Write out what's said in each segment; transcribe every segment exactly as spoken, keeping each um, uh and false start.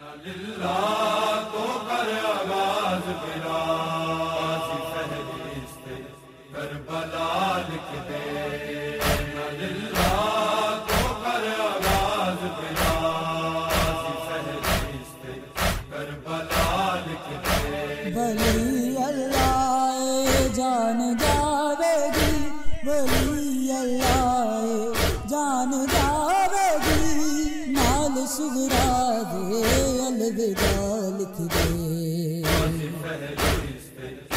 للہ تو کر آغاز میرا غازی فہرست کربلا لکھ دے نہ للہ تو کر آغاز میرا غازی فہرست کربلا لکھ دے ولی اللہ جان جاوے گی ولی اللہ جان جاوے گی نال صغرا دے الوداع لکھ دے غازی فہرست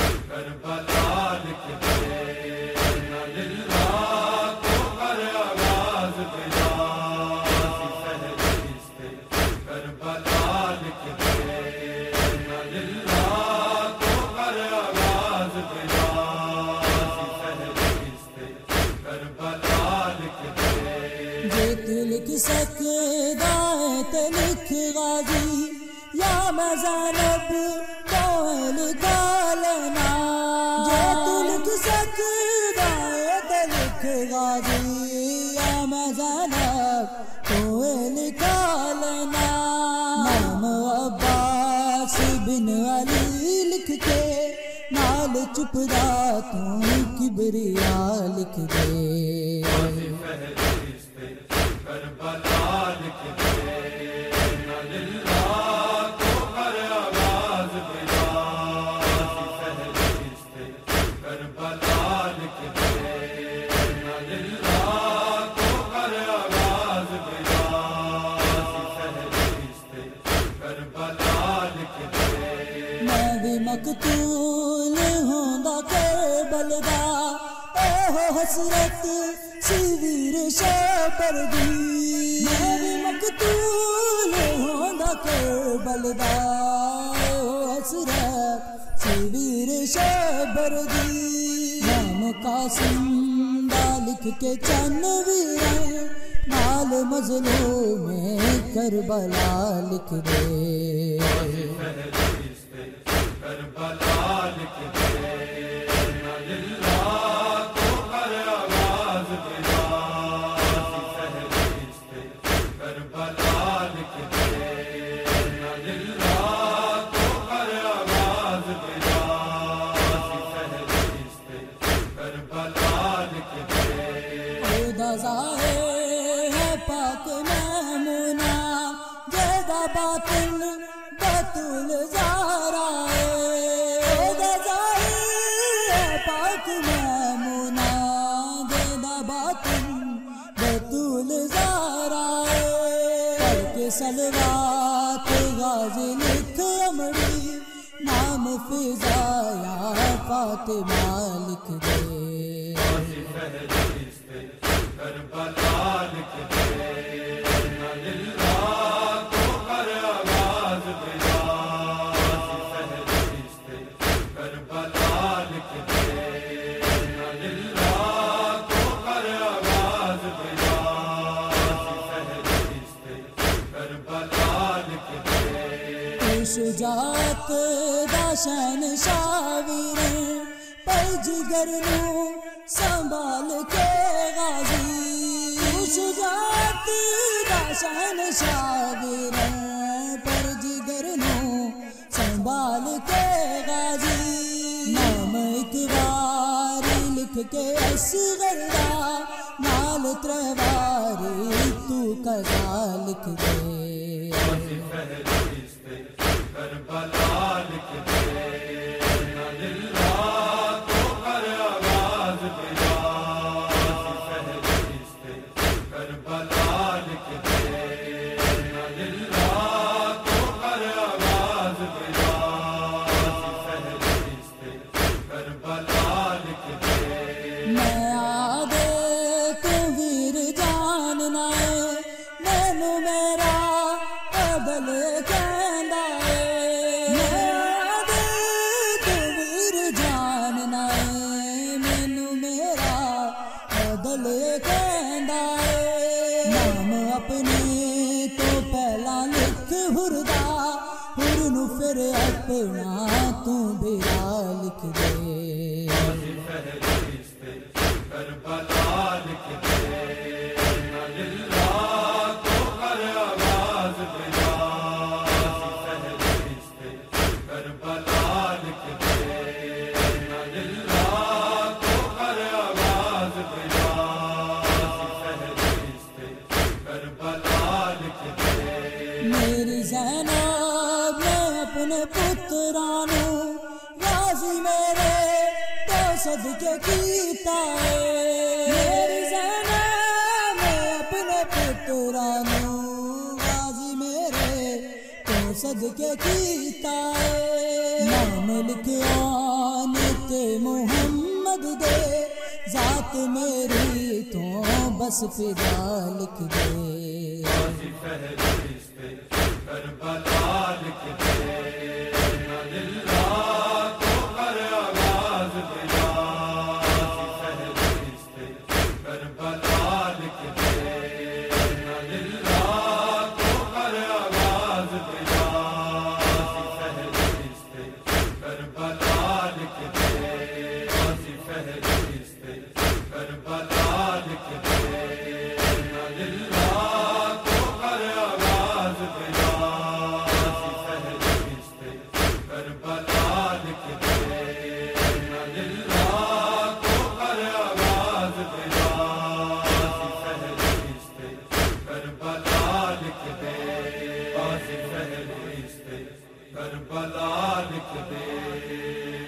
کربلا لکھ دے نہ للہ تو کر آغاز میرا غازی فہرست کربلا لکھ دے نہ للہ تو کر آغاز میرا غازی فہرست کربلا لکھ دے جے تو لکھ سکدا ہے تے لکھ غازی یا میں زینب کو لکھا لینا جے تو لکھ سکدا ہے تے لکھ غازی یا میں زینب کو لکھا لینا نام عباس بن علی لکھ کے نال چپ دا تو کبریا لکھ دے غازی فہرست کربلا لکھ دے نہ للہ تو کر آغاز میرا غازی فہرست کربلا لکھ دے نہ للہ تو کر آغاز میرا غازی فہرست کربلا لکھ دے میں بھی مقتول ہوندا کربل دا اوہ حسرت سویر شاپر دی میں بھی مقتول ہوندا کربل دا اوہ حسرت سویر شاپر دی نام قاسم دا لکھ کے چن ویریں نال مظلوم کربلا لکھ دے غازی فہرست کربلا لکھ دے نہ للہ تو کر آغاز میرا غازی فہرست کربلا لکھ دے نہ للہ تو کر آغاز میرا غازی فہرست کربلا لکھ دے خدا ظاہر ہے پاک میمونہ جیدہ باطن بطول زہرا ہے خدا ظاہر ہے پاک میمونہ جیدہ باطن بطول زہرا ہے پڑھ کے صلوات غازی لکھ امری نام فضا یا فاطمہ لکھ دے غازی فہرست کربلا لکھ دے نہ للہ تو کر آغاز میرا غازی فہرست کربلا لکھ دے نہ للہ تو کر آغاز میرا غازی فہرست کربلا لکھ دے تو شجاعت دا شہنشاہ ویریں پر جگر نو سنبھال کے غازی تو شجاعت دا شہنشاہ ویریں پر جگر نو سنبھال کے غازی نام اکباری لکھ کے اصغر دا نال ترواری تو قضا لکھ دے غازی فہرست کربلا لکھ دے نہ للہ تو کر آغاز میرا غازی فہرست کربلا لکھ دے نہ للہ تو کر آغاز میرا غازی فہرست کربلا لکھ دے میں آدھے تو ویر جاننا ہے مینو میرا عدل کہندا ہے میں آدھے تو ویر جاننا ہے مینو میرا عدل کہندا ہے نام اپنے تو پہلا لکھ ہردا ہر نو پھر اپنا تو بیرا لکھ دے غازی فہرست کربلا لکھ دے نہ للہ تو کر آغاز میرا میری زینب نے اپنے پترانو غازی میرے تو صدقے کیتا ہے میری زینب نے اپنے پترانو غازی میرے تو صدقے کیتا ہے نام لکھیا نت محمد دے ذات میری تو بس فدا لکھ دے غازی فہرست پہ کربلا لکھ دے نہ للہ تو کر آواز بلا غازی فہرست پہ کربلا لکھ دے نہ للہ تو کر آواز بلا غازی فہرست پہ کربلا لکھ دے غازی فہرست پہ کربلا لکھ دے نہ للہ تو کر آواز بلا غازی فہرست پہ کربلا لکھ دے نہ للہ تو کر آواز بلا غازی فہرست پہ کربلا لکھ دے غازی فہرست پہ کربلا لکھ دے